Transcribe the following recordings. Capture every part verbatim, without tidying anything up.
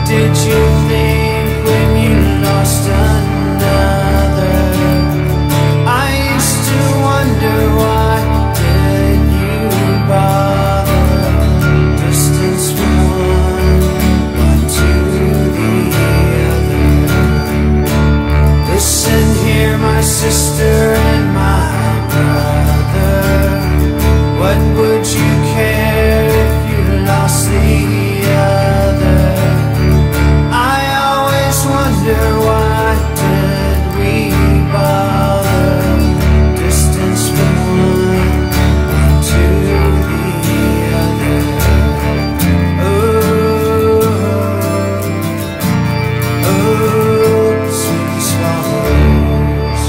did you think when you lost another? I used to wonder, why did you bother? Distance from one, one to the other. Listen here, my sister and my brother. What would you care if you lost the other? I always wonder, why did we bother? Distance from one, one to the other. Oh, oh, sweet swallows.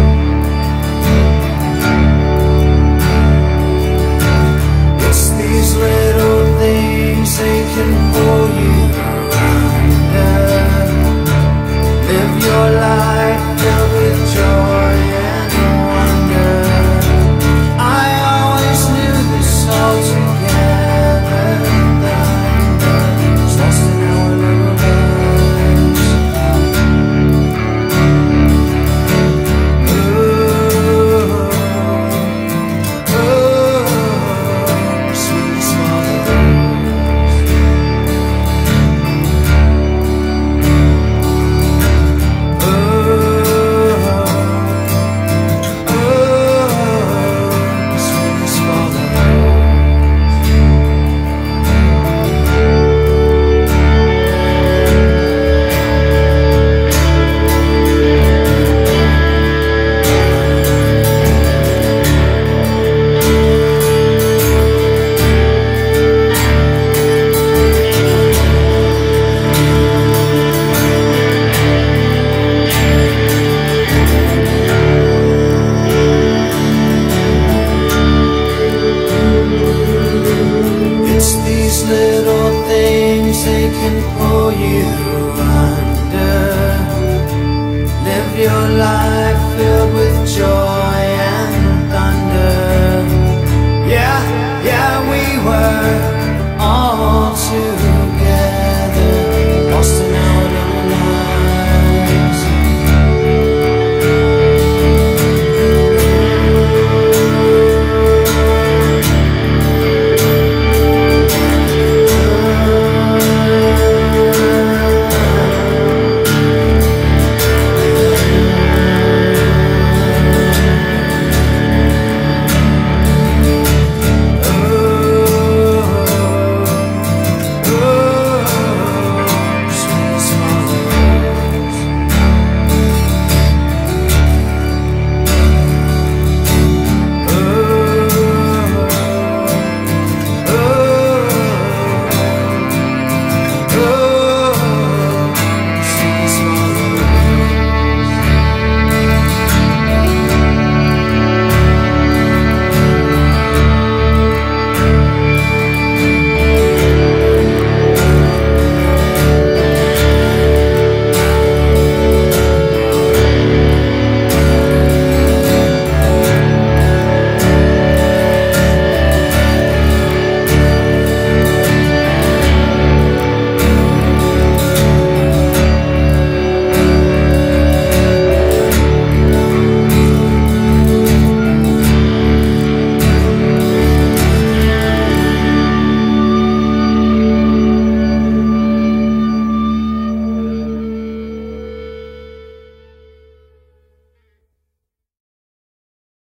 It's these little things, they can pull you under. Live your life filled with joy and wonder. I always knew this all together. Thunder was lost in our little lives. Oh, oh, sweet swallows. Oh, oh, sweet swallows. It's these little things, they can pull you under. Live your life filled with joy